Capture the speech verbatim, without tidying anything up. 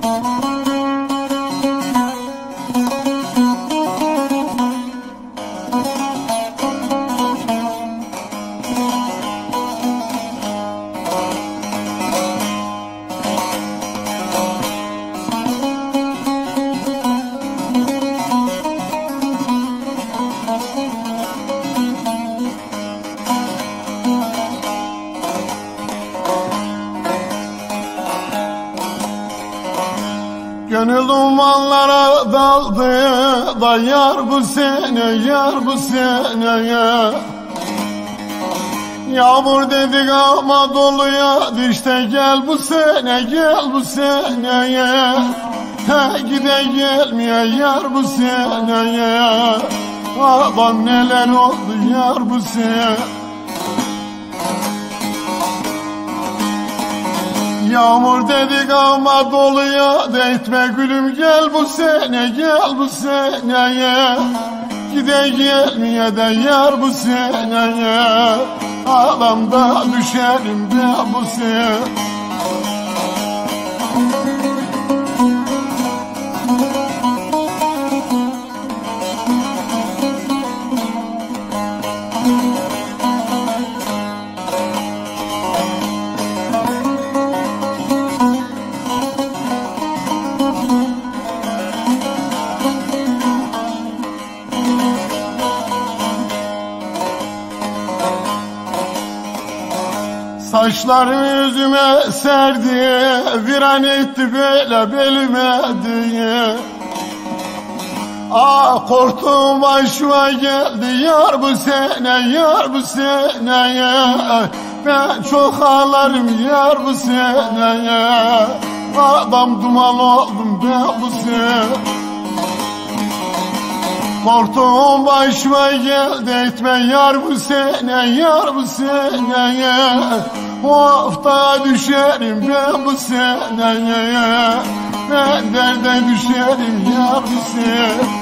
Gönül dumanlara daldı da yar bu sene, yar bu sene. Yağmur dedik ama doluya işte gel bu sene, gel bu sene. He gide gelmiyor yar bu sene. Adam neler oldu yar bu sene. Yağmur dedik ama doluya değitme gülüm gel bu sene, gel bu seneye. Gide gelmeye de yar bu seneye. Ağlamda düşerim de bu sene. Saçlarımı yüzüme serdi, viran etti böyle belime diye. Ah korktum başıma geldi yar bu sene, yar bu seneye. Ben çok ağlarım yar bu seneye. Adam duman oldum ben bu sene. Korktum başıma geldi etme yar bu sene, yar bu seneye. Of da düşerim ben bu seneye. Ben derde düşerim yar bu sene.